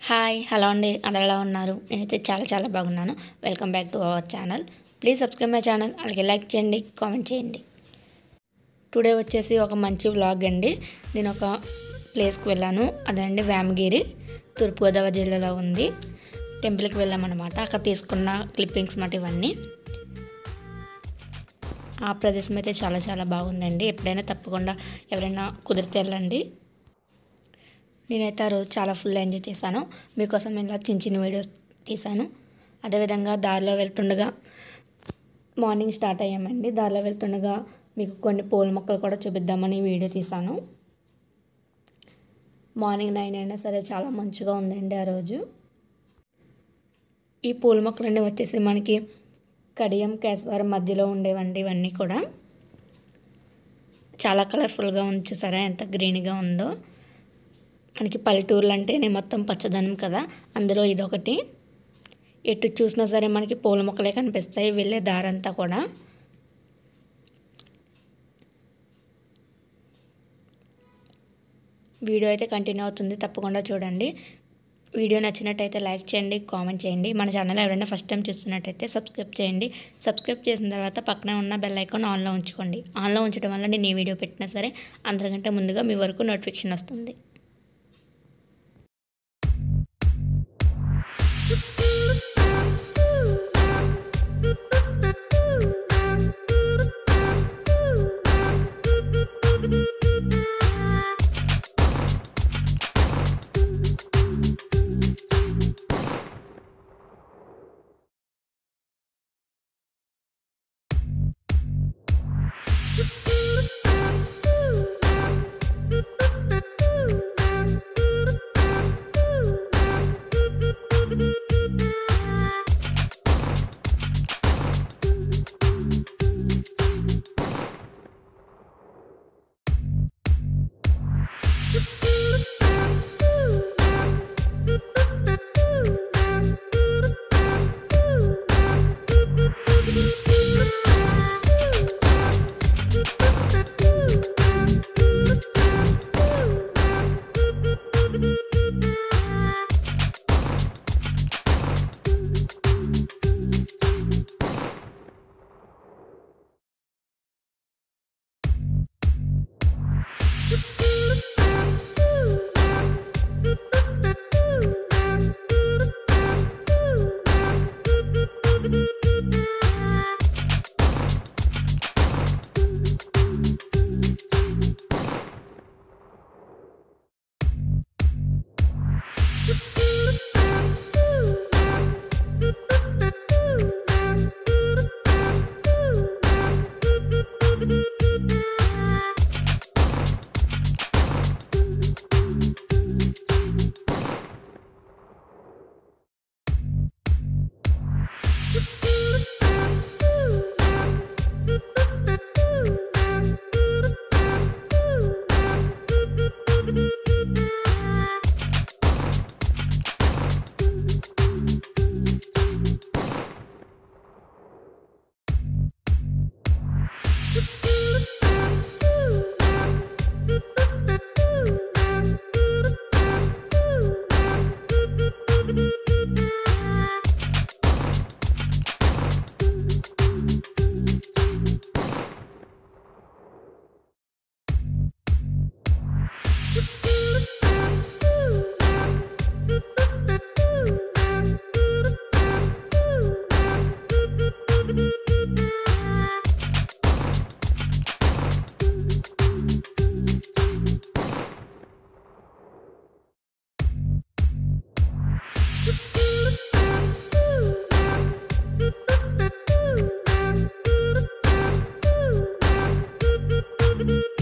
Hi hello అండి, అందరు ఎలా ఉన్నారు? నేనైతే చాలా బాగున్నాను. Welcome back to our channel. Please subscribe my channel. అలాగే లైక్ చేయండి, కామెంట్ చేయండి. టుడే వచ్చేసి ఒక మంచి వ్లాగ్ అండి. నేను ఒక ప్లేస్కి వెళ్ళాను, అదండి వేమగిరి, తూర్పుగోదావరి జిల్లాలో ఉంది. టెంపుల్కి వెళ్ళామన్నమాట. అక్కడ తీసుకున్న క్లిప్పింగ్స్ మాట ఇవన్నీ. ఆ ప్రదేశం అయితే చాలా బాగుందండి. ఎప్పుడైనా తప్పకుండా ఎవరైనా కుదిరితే వెళ్ళండి. నేనైతే ఆ రోజు చాలా ఫుల్ ఎంజాయ్ చేశాను. మీకోసం ఇలా చిన్న వీడియోస్ తీశాను. అదేవిధంగా దారిలో వెళ్తుండగా మార్నింగ్ స్టార్ట్ అయ్యామండి. దారిలో వెళ్తుండగా మీకు కొన్ని పూల మొక్కలు కూడా చూపిద్దామని వీడియో తీశాను. మార్నింగ్ 9 అయినా సరే చాలా మంచిగా ఉందండి ఆ రోజు. ఈ పూల మొక్కలన్నీ వచ్చేసి మనకి కడియం కేశవరం మధ్యలో ఉండేవండి. ఇవన్నీ కూడా చాలా కలర్ఫుల్గా ఉంది. చూసారా ఎంత గ్రీన్గా ఉందో. మనకి పల్లెటూర్లు అంటేనే మొత్తం పచ్చదనం కదా, అందులో ఇదొకటి. ఎటు చూసినా సరే మనకి పూల మొక్కలే కనిపిస్తాయి వెళ్ళే దారంతా కూడా. వీడియో అయితే కంటిన్యూ అవుతుంది, తప్పకుండా చూడండి. వీడియో నచ్చినట్టయితే లైక్ చేయండి, కామెంట్ చేయండి. మన ఛానల్ ఎవరైనా ఫస్ట్ టైం చూస్తున్నట్టయితే సబ్స్క్రైబ్ చేయండి. సబ్స్క్రైబ్ చేసిన తర్వాత పక్కనే ఉన్న బెల్ ఐకాన్ ఆన్లో ఉంచుకోండి. ఆన్లో ఉంచడం వల్ల నేను ఏ వీడియో పెట్టినా సరే అందరికంటే ముందుగా మీ వరకు నోటిఫికేషన్ వస్తుంది. Thank you.